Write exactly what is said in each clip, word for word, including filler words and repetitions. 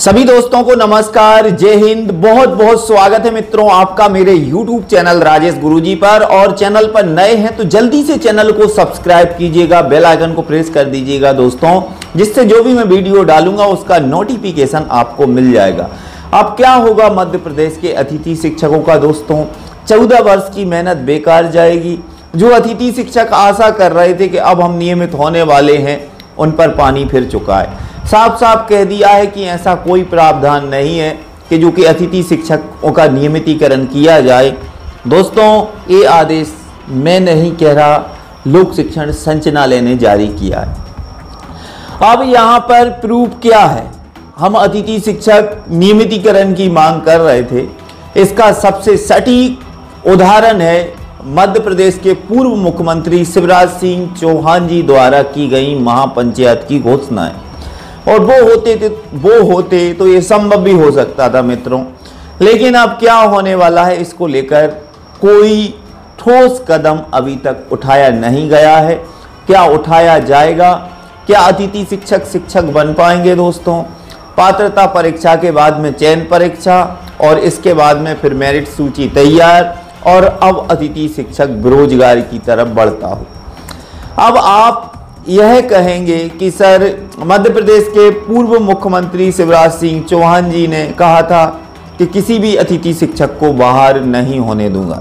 सभी दोस्तों को नमस्कार, जय हिंद। बहुत बहुत स्वागत है मित्रों आपका मेरे यूट्यूब चैनल राजेश गुरुजी पर। और चैनल पर नए हैं तो जल्दी से चैनल को सब्सक्राइब कीजिएगा, बेल आइकन को प्रेस कर दीजिएगा दोस्तों, जिससे जो भी मैं वीडियो डालूंगा उसका नोटिफिकेशन आपको मिल जाएगा। अब क्या होगा मध्य प्रदेश के अतिथि शिक्षकों का दोस्तों? चौदह वर्ष की मेहनत बेकार जाएगी। जो अतिथि शिक्षक आशा कर रहे थे कि अब हम नियमित होने वाले हैं, उन पर पानी फिर चुका है। साफ साफ कह दिया है कि ऐसा कोई प्रावधान नहीं है कि जो कि अतिथि शिक्षकों का नियमितीकरण किया जाए। दोस्तों, ये आदेश मैं नहीं कह रहा, लोक शिक्षण संचालनालय ने जारी किया है। अब यहाँ पर प्रूफ क्या है? हम अतिथि शिक्षक नियमितीकरण की मांग कर रहे थे। इसका सबसे सटीक उदाहरण है मध्य प्रदेश के पूर्व मुख्यमंत्री शिवराज सिंह चौहान जी द्वारा की गई महापंचायत की घोषणाएं। और वो होते थे वो होते तो ये संभव भी हो सकता था मित्रों। लेकिन अब क्या होने वाला है, इसको लेकर कोई ठोस कदम अभी तक उठाया नहीं गया है। क्या उठाया जाएगा? क्या अतिथि शिक्षक शिक्षक बन पाएंगे दोस्तों? पात्रता परीक्षा के बाद में चयन परीक्षा और इसके बाद में फिर मेरिट सूची तैयार, और अब अतिथि शिक्षक बेरोजगारी की तरफ बढ़ता हो। अब आप यह कहेंगे कि सर, मध्य प्रदेश के पूर्व मुख्यमंत्री शिवराज सिंह चौहान जी ने कहा था कि किसी भी अतिथि शिक्षक को बाहर नहीं होने दूंगा,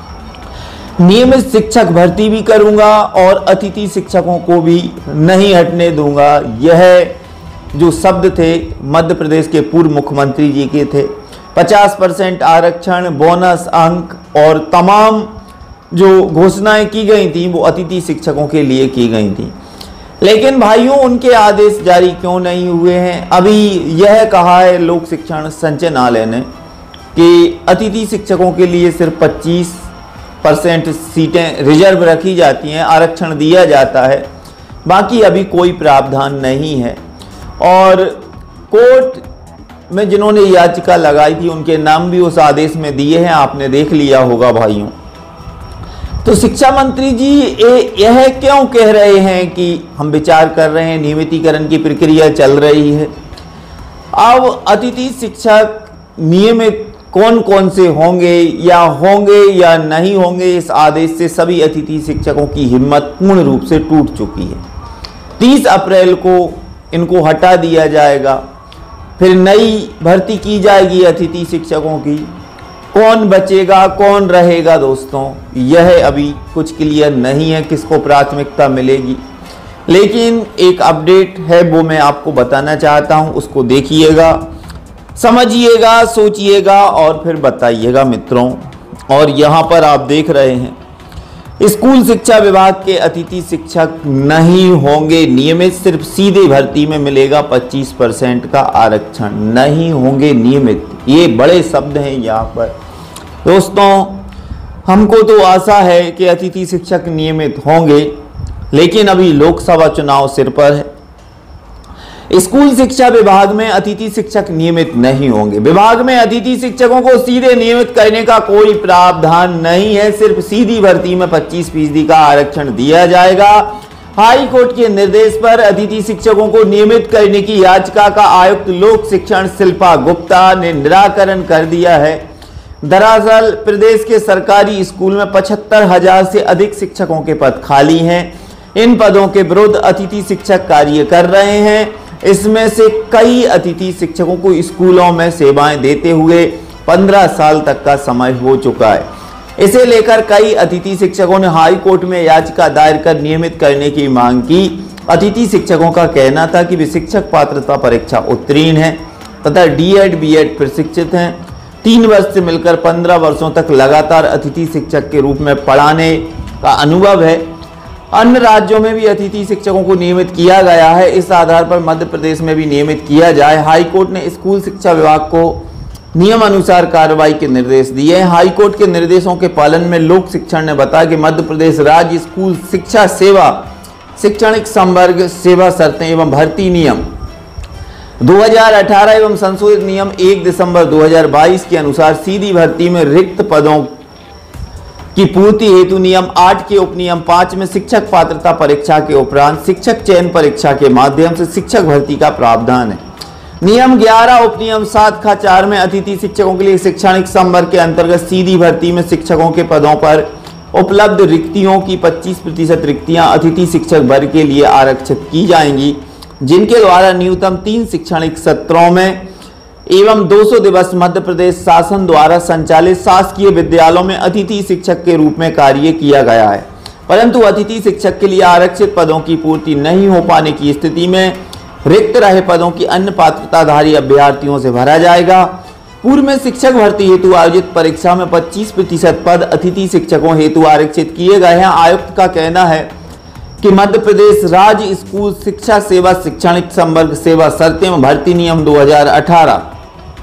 नियमित शिक्षक भर्ती भी करूंगा और अतिथि शिक्षकों को भी नहीं हटने दूंगा। यह जो शब्द थे मध्य प्रदेश के पूर्व मुख्यमंत्री जी के थे। पचास परसेंट आरक्षण, बोनस अंक और तमाम जो घोषणाएं की गई थी वो अतिथि शिक्षकों के लिए की गई थी। लेकिन भाइयों, उनके आदेश जारी क्यों नहीं हुए हैं? अभी यह कहा है लोक शिक्षण संचालनालय ने कि अतिथि शिक्षकों के लिए सिर्फ पच्चीस परसेंट सीटें रिजर्व रखी जाती हैं, आरक्षण दिया जाता है, बाकी अभी कोई प्रावधान नहीं है। और कोर्ट में जिन्होंने याचिका लगाई थी उनके नाम भी उस आदेश में दिए हैं, आपने देख लिया होगा भाइयों। तो शिक्षा मंत्री जी यह क्यों कह रहे हैं कि हम विचार कर रहे हैं, नियमितीकरण की प्रक्रिया चल रही है? अब अतिथि शिक्षक नियमित कौन कौन से होंगे या होंगे या नहीं होंगे, इस आदेश से सभी अतिथि शिक्षकों की हिम्मत पूर्ण रूप से टूट चुकी है। तीस अप्रैल को इनको हटा दिया जाएगा, फिर नई भर्ती की जाएगी अतिथि शिक्षकों की। कौन बचेगा, कौन रहेगा दोस्तों, यह अभी कुछ क्लियर नहीं है, किसको प्राथमिकता मिलेगी। लेकिन एक अपडेट है वो मैं आपको बताना चाहता हूं, उसको देखिएगा, समझिएगा, सोचिएगा और फिर बताइएगा मित्रों। और यहां पर आप देख रहे हैं स्कूल शिक्षा विभाग के अतिथि शिक्षक नहीं होंगे नियमित, सिर्फ सीधे भर्ती में मिलेगा पच्चीस परसेंट का आरक्षण। नहीं होंगे नियमित, ये बड़े शब्द हैं यहाँ पर दोस्तों। हमको तो आशा है कि अतिथि शिक्षक नियमित होंगे, लेकिन अभी लोकसभा चुनाव सिर पर है। स्कूल शिक्षा विभाग में अतिथि शिक्षक नियमित नहीं होंगे। विभाग में अतिथि शिक्षकों को सीधे नियमित करने का कोई प्रावधान नहीं है, सिर्फ सीधी भर्ती में पच्चीस फीसदी का आरक्षण दिया जाएगा। हाई कोर्ट के निर्देश पर अतिथि शिक्षकों को नियमित करने की याचिका का आयुक्त लोक शिक्षण शिल्पा गुप्ता ने निराकरण कर दिया है। दरअसल प्रदेश के सरकारी स्कूल में पचहत्तर हजार से अधिक शिक्षकों के पद खाली हैं। इन पदों के विरुद्ध अतिथि शिक्षक कार्य कर रहे हैं। इसमें से कई अतिथि शिक्षकों को स्कूलों में सेवाएं देते हुए पंद्रह साल तक का समय हो चुका है। इसे लेकर कई अतिथि शिक्षकों ने हाई कोर्ट में याचिका दायर कर नियमित करने की मांग की। अतिथि शिक्षकों का कहना था कि वे शिक्षक पात्रता परीक्षा उत्तीर्ण हैं तथा डीएड बीएड प्रशिक्षित हैं। तीन वर्ष से मिलकर पंद्रह वर्षों तक लगातार अतिथि शिक्षक के रूप में पढ़ाने का अनुभव है। अन्य राज्यों में भी अतिथि शिक्षकों को नियमित किया गया है, इस आधार पर मध्य प्रदेश में भी नियमित किया जाए। हाईकोर्ट ने स्कूल शिक्षा विभाग को नियम अनुसार कार्रवाई के निर्देश दिए हैं। हाईकोर्ट के निर्देशों के पालन में लोक शिक्षण ने बताया कि मध्य प्रदेश राज्य स्कूल शिक्षा सेवा शैक्षणिक संवर्ग सेवा शर्तें एवं भर्ती नियम दो हज़ार अठारह एवं संशोधित नियम एक दिसंबर दो हज़ार बाईस के अनुसार सीधी भर्ती में रिक्त पदों की पूर्ति हेतु नियम आठ के उपनियम पांच में शिक्षक पात्रता परीक्षा के उपरांत शिक्षक चयन परीक्षा के माध्यम से शिक्षक भर्ती का प्रावधान है। नियम ग्यारह उपनियम सात खा चार में अतिथि शिक्षकों के लिए शैक्षणिक संवर्ग के अंतर्गत सीधी भर्ती में शिक्षकों के पदों पर उपलब्ध रिक्तियों की पच्चीस प्रतिशत रिक्तियां अतिथि शिक्षक वर्ग के लिए आरक्षित की जाएंगी, जिनके द्वारा न्यूनतम तीन शैक्षणिक सत्रों में एवं दो सौ दिवस मध्य प्रदेश शासन द्वारा संचालित शासकीय विद्यालयों में अतिथि शिक्षक के रूप में कार्य किया गया है। परंतु अतिथि शिक्षक के लिए आरक्षित पदों की पूर्ति नहीं हो पाने की स्थिति में रिक्त रहे पदों की अन्य पात्रताधारी अभ्यर्थियों से भरा जाएगा। पूर्व में शिक्षक भर्ती हेतु आयोजित परीक्षा में पच्चीस प्रतिशत पद अतिथि शिक्षकों हेतु आरक्षित किए गए हैं। आयुक्त का कहना है कि मध्य प्रदेश राज्य स्कूल शिक्षा सेवा शैक्षणिक संवर्ग सेवा शर्तें भर्ती नियम दो हज़ार अठारह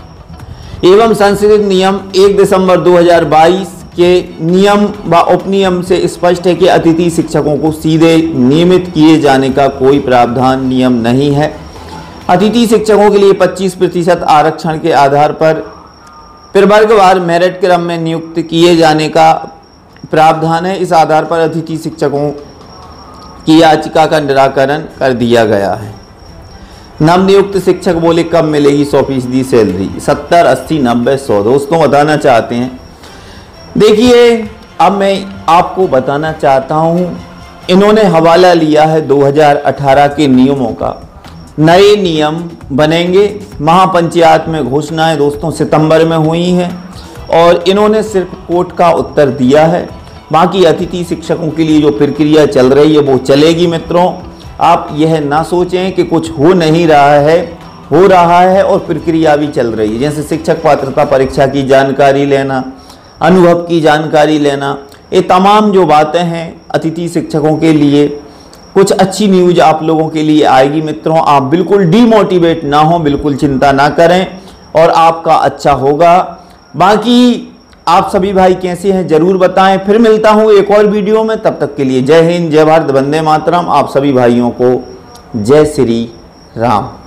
एवं संशोधित नियम एक दिसंबर दो हज़ार बाईस के नियम व उपनियम से स्पष्ट है कि अतिथि शिक्षकों को सीधे नियमित किए जाने का कोई प्रावधान नियम नहीं है। अतिथि शिक्षकों के लिए पच्चीस प्रतिशत आरक्षण के आधार पर प्रवर्गवार मेरिट क्रम में नियुक्त किए जाने का प्रावधान है। इस आधार पर अतिथि शिक्षकों की याचिका का निराकरण कर दिया गया है। नवनियुक्त शिक्षक बोले कब मिलेगी सौ फीसदी सैलरी, सत्तर अस्सी नब्बे सौ। दोस्तों बताना चाहते हैं, देखिए अब मैं आपको बताना चाहता हूं, इन्होंने हवाला लिया है दो हज़ार अठारह के नियमों का। नए नियम बनेंगे, महापंचायत में घोषणाएं दोस्तों सितंबर में हुई हैं और इन्होंने सिर्फ कोर्ट का उत्तर दिया है। बाकी अतिथि शिक्षकों के लिए जो प्रक्रिया चल रही है वो चलेगी। मित्रों आप यह ना सोचें कि कुछ हो नहीं रहा है, हो रहा है और प्रक्रिया भी चल रही है। जैसे शिक्षक पात्रता परीक्षा की जानकारी लेना, अनुभव की जानकारी लेना, ये तमाम जो बातें हैं अतिथि शिक्षकों के लिए कुछ अच्छी न्यूज आप लोगों के लिए आएगी। मित्रों आप बिल्कुल डीमोटिवेट ना हो, बिल्कुल चिंता ना करें और आपका अच्छा होगा। बाकी आप सभी भाई कैसे हैं जरूर बताएं। फिर मिलता हूं एक और वीडियो में, तब तक के लिए जय हिंद, जय भारत, वंदे मातरम। आप सभी भाइयों को जय श्री राम।